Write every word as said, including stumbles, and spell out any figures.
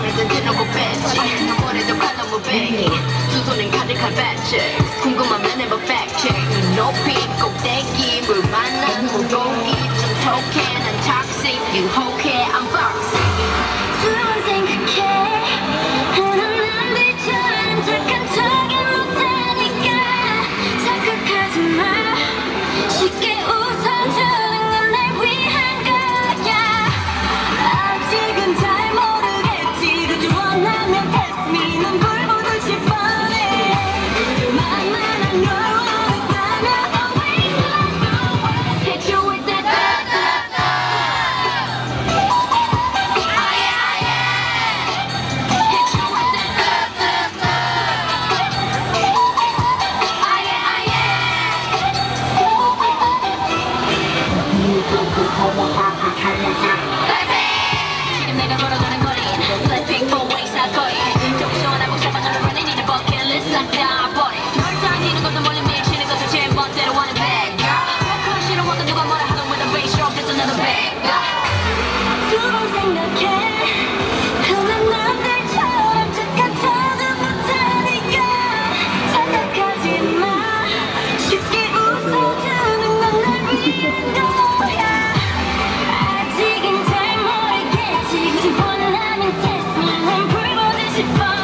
오래전 대놓고 뺐지 아무래도 칼럼을 빼기 두 손엔 가득한 배치 궁금하면 해봐 팩트 높이 꼭대기 물 만난 물고기 좀 톡해 난 toxic 유혹해 I'm foxy 두번 생각해 하는 남들처럼 착한 척은 못하니까 착각하지 마 쉽게 웃어주는 건 날 위한 거야 아직은 잘 모르겠지 그저 원하면 test me 넌 불 보듯이 뻔해 만만한 널 원했다면 always like you hit you with that da-da-da ah yeah yeah hit you with that da-da-da ah yeah ah yeah 지금 내가 걸어가는 거리는 Blackpink four-way 사거리 좀 시원하고 샤바샤바 running in the bucket list 싹 다 버려 널 당기는 것도 멀리 미치는 것도 제 멋대로 하는 bad girl 그 싫어하던 누가 뭐라 하던 with a bass drop just another bad girl 두번 생각해 흔한 남들처럼 착한 척은 못하니까 착각하지 마 쉽게 웃어주는 건 날 위한 거야 아직은 잘 모르겠지 굳이 원하면 test me 난 불 보듯이 뻔해